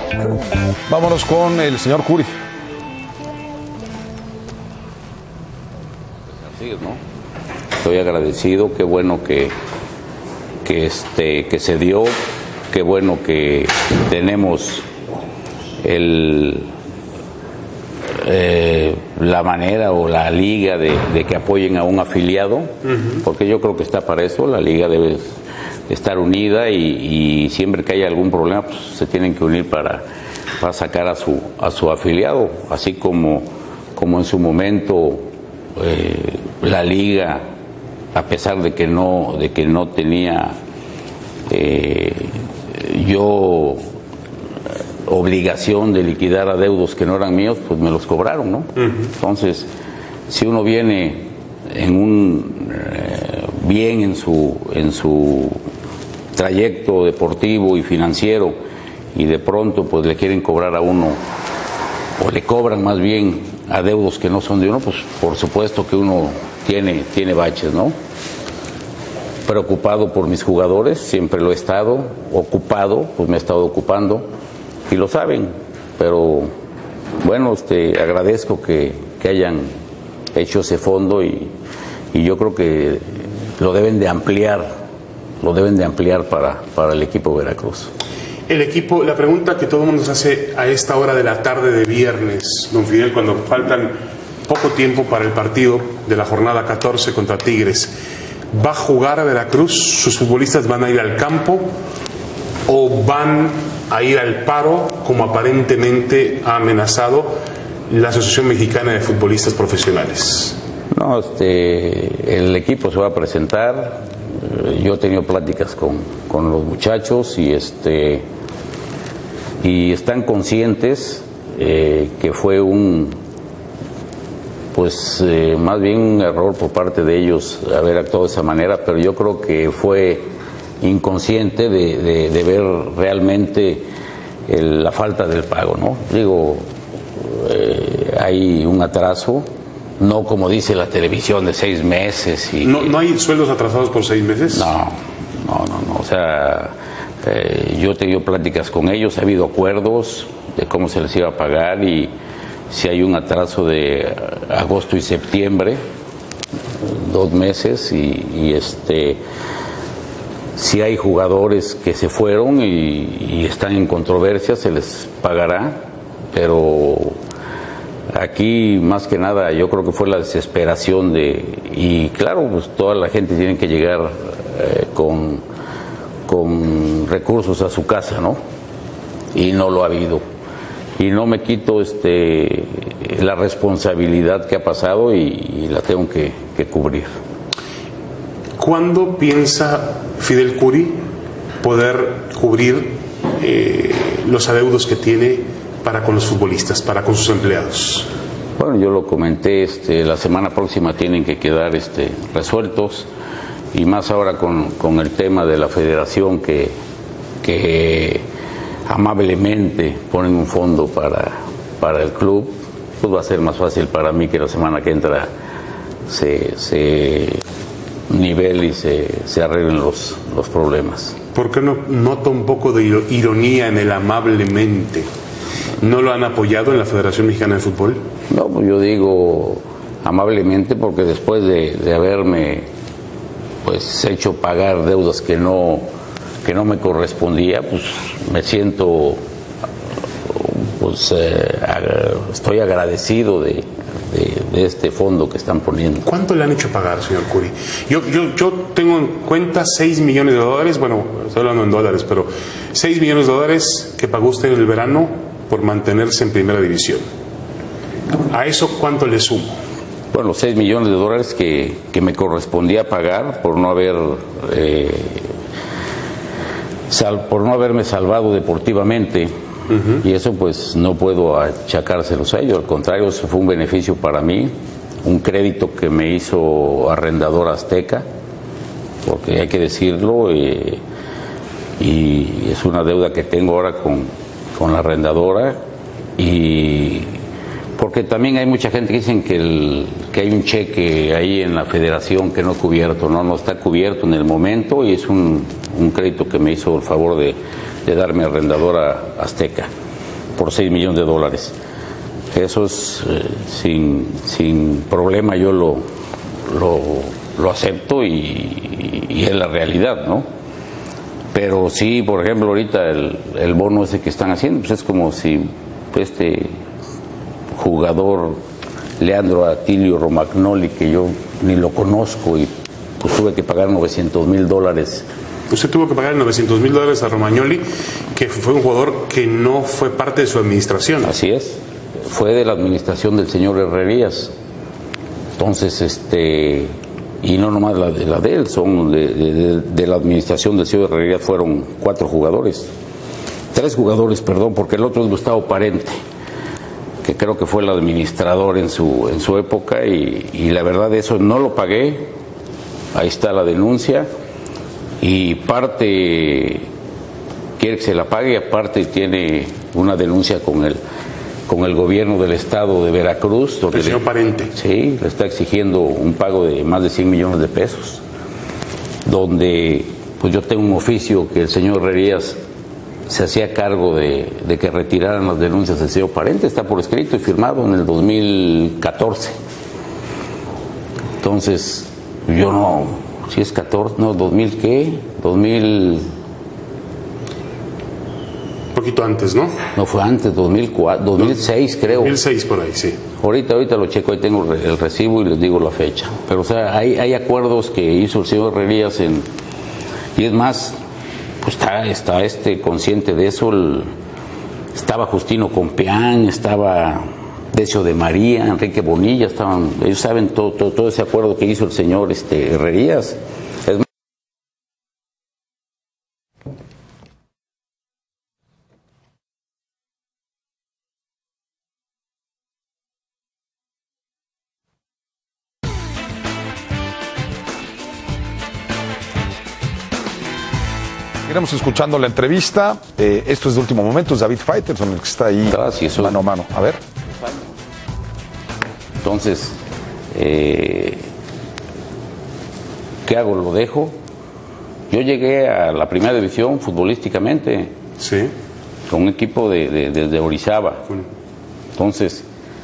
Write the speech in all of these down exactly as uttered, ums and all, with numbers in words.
Vámonos con el señor Curi. Así es, ¿no? Estoy agradecido, qué bueno que, que, este, que se dio, qué bueno que tenemos el, eh, la manera o la liga de, de que apoyen a un afiliado, uh-huh. porque yo creo que está para eso, la liga debe estar unida y, y siempre que haya algún problema pues, se tienen que unir para, para sacar a su, a su afiliado, así como, como en su momento eh, la liga, a pesar de que no, de que no tenía eh, yo obligación de liquidar adeudos que no eran míos, pues me los cobraron, ¿no? Uh-huh. Entonces, si uno viene en un eh, bien en su en su trayecto deportivo y financiero y de pronto pues le quieren cobrar a uno o le cobran más bien adeudos que no son de uno, pues por supuesto que uno tiene tiene baches, ¿no? Preocupado por mis jugadores, siempre lo he estado, ocupado, pues me he estado ocupando y lo saben, pero bueno, este, agradezco que, que hayan hecho ese fondo y, y yo creo que lo deben de ampliar, lo deben de ampliar para, para el equipo Veracruz. El equipo, la pregunta que todo el mundo nos hace a esta hora de la tarde de viernes, don Fidel, cuando faltan poco tiempo para el partido de la jornada catorce contra Tigres, ¿va a jugar a Veracruz? ¿Sus futbolistas van a ir al campo o van a ir al paro, como aparentemente ha amenazado la Asociación Mexicana de Futbolistas Profesionales? No, este, el equipo se va a presentar. Yo he tenido pláticas con, con los muchachos y este y están conscientes eh, que fue un pues eh, más bien un error por parte de ellos haber actuado de esa manera, pero yo creo que fue inconsciente de, de, de ver realmente el, la falta del pago, ¿no? Digo, eh, hay un atraso, no como dice la televisión de seis meses. Y, ¿No, ¿No hay sueldos atrasados por seis meses? No, no, no, no. O sea, eh, yo he tenido pláticas con ellos, ha habido acuerdos de cómo se les iba a pagar y si hay un atraso de agosto y septiembre, dos meses y, y este... Si hay jugadores que se fueron y, y están en controversia, se les pagará, pero aquí más que nada yo creo que fue la desesperación de, y claro, pues toda la gente tiene que llegar eh, con, con recursos a su casa, ¿no? Y no lo ha habido. Y no me quito este, la responsabilidad que ha pasado y, y la tengo que, que cubrir. ¿Cuándo piensa Fidel Curi poder cubrir eh, los adeudos que tiene para con los futbolistas, para con sus empleados? Bueno, yo lo comenté, este, la semana próxima tienen que quedar este, resueltos y más ahora con, con el tema de la federación que, que amablemente ponen un fondo para, para el club, pues va a ser más fácil para mí que la semana que entra se... se nivel y se, se arreglen los, los problemas. ¿Por qué no nota un poco de ironía en el amablemente? ¿No lo han apoyado en la Federación Mexicana de Fútbol? No, pues yo digo amablemente porque después de, de haberme pues hecho pagar deudas que no, que no me correspondía, pues me siento pues eh, estoy agradecido de De, de este fondo que están poniendo. ¿Cuánto le han hecho pagar, señor Curi? Yo, yo, yo tengo en cuenta seis millones de dólares, bueno, estoy hablando en dólares, pero seis millones de dólares que pagó usted en el verano por mantenerse en primera división. ¿A eso cuánto le sumo? Bueno, seis millones de dólares que, que me correspondía pagar por no haber eh, sal, por no haberme salvado deportivamente. Uh-huh. Y eso pues no puedo achacárselos a ellos, al contrario, eso fue un beneficio para mí, un crédito que me hizo Arrendador Azteca, porque hay que decirlo, eh, y es una deuda que tengo ahora con, con la arrendadora, y porque también hay mucha gente que dicen que, el, que hay un cheque ahí en la federación que no es cubierto, no, no está cubierto en el momento y es un, un crédito que me hizo el favor de, de darme Arrendadora Azteca. por seis millones de dólares. Eso es eh, sin, sin problema, yo lo, lo, lo acepto y, y es la realidad, ¿no? Pero sí, por ejemplo, ahorita el, el bono ese que están haciendo, pues es como si este jugador Leandro Atilio Romagnoli, que yo ni lo conozco, y pues tuve que pagar novecientos mil dólares. Usted tuvo que pagar novecientos mil dólares a Romagnoli, que fue un jugador que no fue parte de su administración. Así es. Fue de la administración del señor Herrerías. Entonces, este, y no nomás la de, la de él, son de, de, de la administración del señor Herrerías fueron cuatro jugadores. Tres jugadores, perdón, porque el otro es Gustavo Parente, que creo que fue el administrador en su, en su época, y, y la verdad eso no lo pagué. Ahí está la denuncia, y parte quiere que se la pague, y aparte tiene una denuncia con él. con el gobierno del estado de Veracruz, donde el señor Parente. Sí, le está exigiendo un pago de más de cien millones de pesos, donde pues yo tengo un oficio que el señor Herrerías se hacía cargo de, de que retiraran las denuncias del señor Parente, está por escrito y firmado en el dos mil catorce. Entonces, yo no, si es catorce, no, dos mil qué, dos mil... Un poquito antes, ¿no? No, fue antes, dos mil cuatro, dos mil seis creo. dos mil seis por ahí, sí. Ahorita, ahorita lo checo, ahí tengo el recibo y les digo la fecha. Pero, o sea, hay, hay acuerdos que hizo el señor Herrerías en... Y es más, pues está, está este consciente de eso. El, estaba Justino Compeán, estaba Decio de María, Enrique Bonilla, estaban... Ellos saben todo, todo, todo ese acuerdo que hizo el señor este, Herrerías. Es más, Seguiremos escuchando la entrevista. Eh, esto es de último momento, es David Faitelson el que está ahí ah, sí, eso... mano a mano. A ver. Entonces, eh, ¿qué hago? ¿Lo dejo? Yo llegué a la primera división futbolísticamente, sí, con un equipo de, de, de, de Orizaba. Entonces,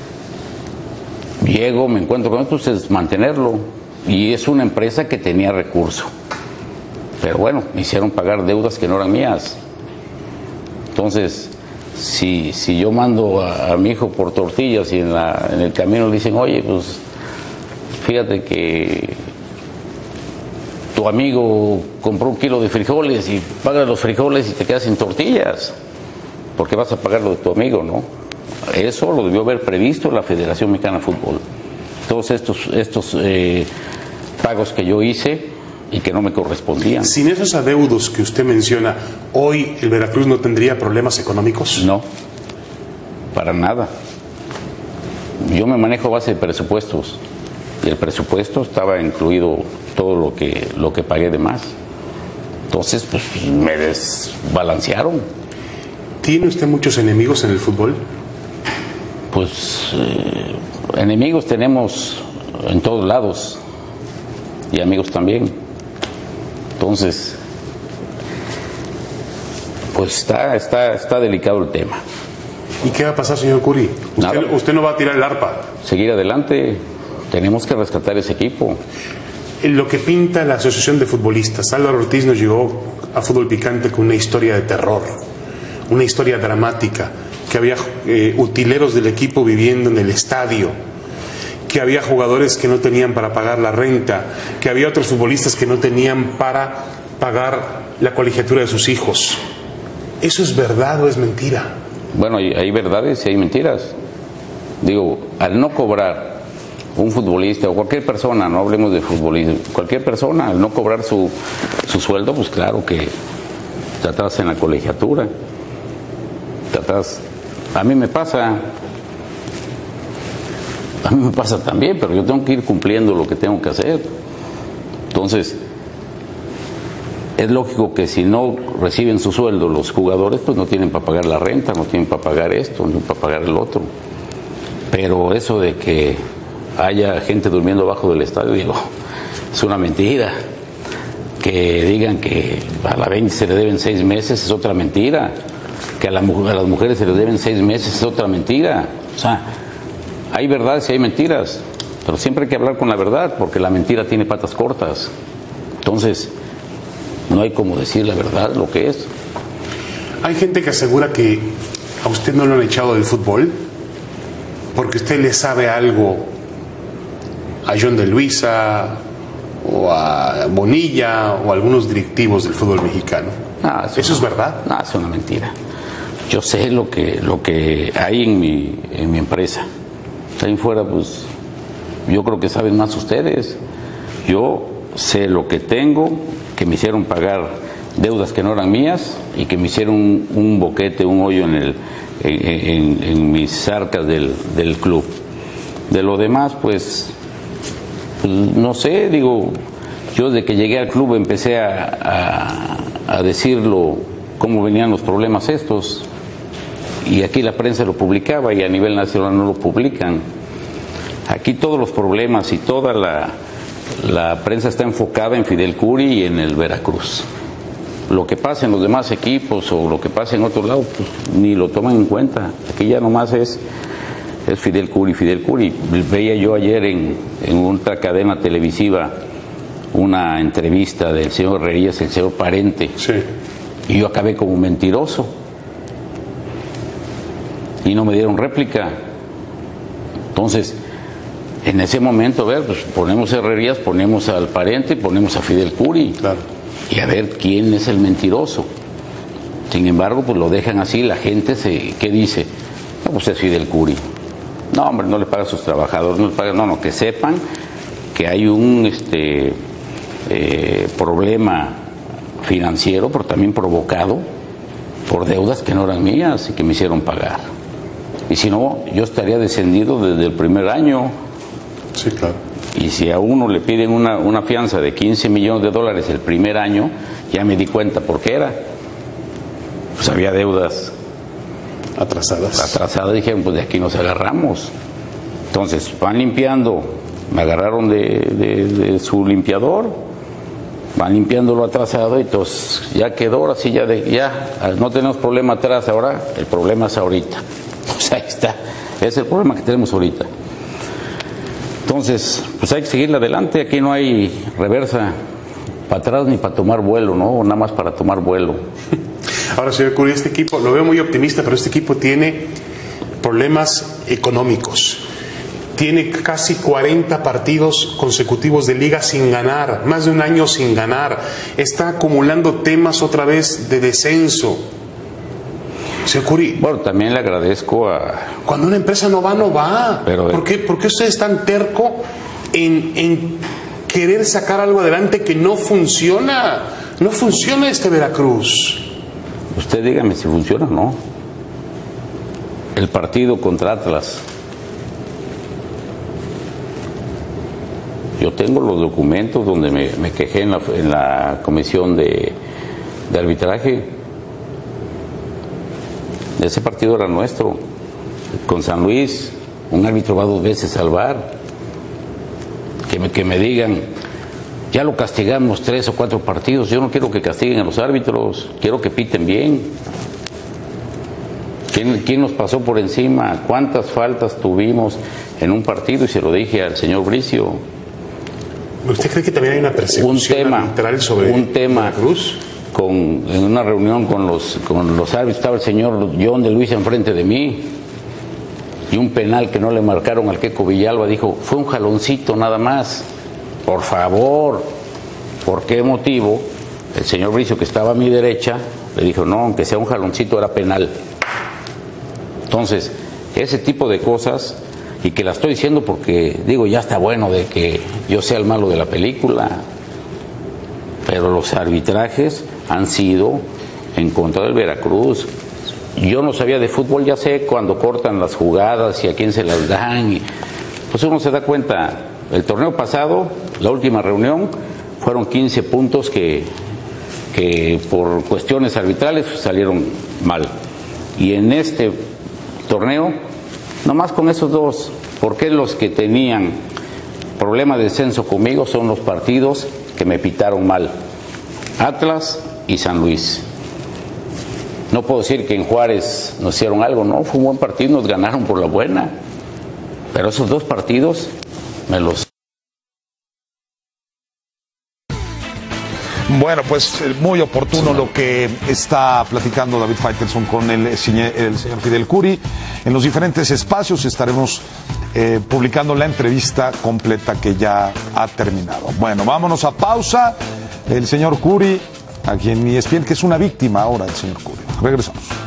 llego, me encuentro con esto, pues es mantenerlo. Y es una empresa que tenía recurso. Pero bueno, me hicieron pagar deudas que no eran mías. Entonces, si, si yo mando a, a mi hijo por tortillas y en, la, en el camino le dicen, oye, pues fíjate que tu amigo compró un kilo de frijoles y paga los frijoles y te quedas sin tortillas, porque vas a pagar lo de tu amigo, ¿no? Eso lo debió haber previsto la Federación Mexicana de Fútbol. Todos estos, estos eh, pagos que yo hice y que no me correspondían. Sin esos adeudos que usted menciona, ¿hoy el Veracruz no tendría problemas económicos? No, para nada. Yo me manejo a base de presupuestos y el presupuesto estaba incluido todo lo que, lo que pagué de más. Entonces, pues me desbalancearon. ¿Tiene usted muchos enemigos en el fútbol? Pues eh, enemigos tenemos en todos lados y amigos también. Entonces, pues está, está, está delicado el tema. ¿Y qué va a pasar, señor Curi? ¿Usted, usted no va a tirar el arpa? Seguir adelante, tenemos que rescatar ese equipo. Lo que pinta la Asociación de Futbolistas, Álvaro Ortiz nos llegó a Fútbol Picante con una historia de terror, una historia dramática, que había eh, utileros del equipo viviendo en el estadio, que había jugadores que no tenían para pagar la renta, que había otros futbolistas que no tenían para pagar la colegiatura de sus hijos. ¿Eso es verdad o es mentira? Bueno, hay, hay verdades y hay mentiras. Digo, al no cobrar un futbolista o cualquier persona, no hablemos de futbolismo, cualquier persona, al no cobrar su, su sueldo, pues claro que te atrás en la colegiatura, te atrás. A mí me pasa... A mí me pasa también, pero yo tengo que ir cumpliendo lo que tengo que hacer. Entonces, es lógico que si no reciben su sueldo los jugadores, pues no tienen para pagar la renta, no tienen para pagar esto, ni para pagar el otro. Pero eso de que haya gente durmiendo abajo del estadio, digo, es una mentira. Que digan que a la veinte se le deben seis meses es otra mentira. que a, la, a las mujeres se les deben seis meses es otra mentira. O sea, hay verdades y hay mentiras, pero siempre hay que hablar con la verdad, porque la mentira tiene patas cortas. Entonces, no hay como decir la verdad, lo que es. Hay gente que asegura que a usted no lo han echado del fútbol porque usted le sabe algo a John de Luisa o a Bonilla o a algunos directivos del fútbol mexicano. Ah, eso ¿Eso no, es verdad? No, es una mentira. Yo sé lo que, lo que hay en mi, en mi empresa. Ahí fuera, pues, yo creo que saben más ustedes. Yo sé lo que tengo, que me hicieron pagar deudas que no eran mías y que me hicieron un, un boquete, un hoyo en, el, en, en, en mis arcas del, del club. De lo demás, pues, pues, no sé, digo, yo desde que llegué al club empecé a, a, a decirlo, cómo venían los problemas estos, y aquí la prensa lo publicaba y a nivel nacional no lo publican. Aquí todos los problemas y toda la, la prensa está enfocada en Fidel Curi y en el Veracruz. Lo que pasa en los demás equipos o lo que pasa en otro lado, pues ni lo toman en cuenta. Aquí ya nomás es, es Fidel Curi, Fidel Curi. Veía yo ayer en, en otra cadena televisiva una entrevista del señor Herrerías, el señor Parente, sí. Y yo acabé como mentiroso. Y no me dieron réplica. Entonces, en ese momento, a ver, pues ponemos Herrerías, ponemos al Parente, ponemos a Fidel Curi. Claro. Y a ver quién es el mentiroso. Sin embargo, pues lo dejan así, la gente se, ¿qué dice? No, pues es Fidel Curi. No, hombre, no le paga a sus trabajadores, no le paga, no, no, que sepan que hay un este eh, problema financiero, pero también provocado por deudas que no eran mías y que me hicieron pagar. Y si no, yo estaría descendido desde el primer año. Sí, claro. Y si a uno le piden una, una fianza de quince millones de dólares el primer año, ya me di cuenta por qué era. Pues había deudas atrasadas. Atrasadas, dijeron, pues de aquí nos agarramos. Entonces, van limpiando, me agarraron de, de, de su limpiador, van limpiando lo atrasado y entonces ya quedó, ahora sí, ya, de, ya no tenemos problema atrás, ahora el problema es ahorita. Pues ahí está, es el problema que tenemos ahorita. Entonces, pues hay que seguirle adelante, aquí no hay reversa para atrás ni para tomar vuelo, ¿no? Nada más para tomar vuelo. Ahora, señor Curi, este equipo, lo veo muy optimista, pero este equipo tiene problemas económicos. Tiene casi cuarenta partidos consecutivos de liga sin ganar, más de un año sin ganar. Está acumulando temas otra vez de descenso. Señor Curi, bueno, también le agradezco a... Cuando una empresa no va, no va. Pero, ¿Por qué, ¿Por qué usted es tan terco en, en querer sacar algo adelante que no funciona? No funciona este Veracruz. Usted dígame si funciona o no. El partido contra Atlas. Yo tengo los documentos donde me, me quejé en la, en la comisión de, de arbitraje. Ese partido era nuestro. Con San Luis, un árbitro va dos veces al V A R. Que me, que me digan, ya lo castigamos tres o cuatro partidos. Yo no quiero que castiguen a los árbitros, quiero que piten bien. ¿Quién, quién nos pasó por encima? ¿Cuántas faltas tuvimos en un partido? Y se lo dije al señor Bricio. ¿Usted cree que también hay una persecución un tema, arbitral sobre un tema Veracruz? Con, en una reunión con los, con los árbitros, estaba el señor John de Luisa enfrente de mí, y un penal que no le marcaron al Queco Villalba, dijo, fue un jaloncito nada más. Por favor, ¿por qué motivo? El señor Bricio, que estaba a mi derecha, le dijo, no, aunque sea un jaloncito, era penal. Entonces, ese tipo de cosas, y que la estoy diciendo porque, digo, ya está bueno de que yo sea el malo de la película, pero los arbitrajes han sido en contra del Veracruz. Yo no sabía de fútbol, ya sé cuando cortan las jugadas y a quién se las dan, y pues uno se da cuenta. El torneo pasado, la última reunión, fueron quince puntos que, que por cuestiones arbitrales salieron mal. Y en este torneo, nomás con esos dos, porque los que tenían problema de descenso conmigo son los partidos que me pitaron mal, Atlas y San Luis. No puedo decir que en Juárez nos hicieron algo, no, fue un buen partido, nos ganaron por la buena. Pero esos dos partidos me los... Bueno, pues muy oportuno lo que está platicando David Faitelson con el, el señor Fidel Curi. En los diferentes espacios estaremos eh, publicando la entrevista completa que ya ha terminado. Bueno, vámonos a pausa. El señor Curi, a quien E S P N, que es una víctima ahora, el señor Curi. Regresamos.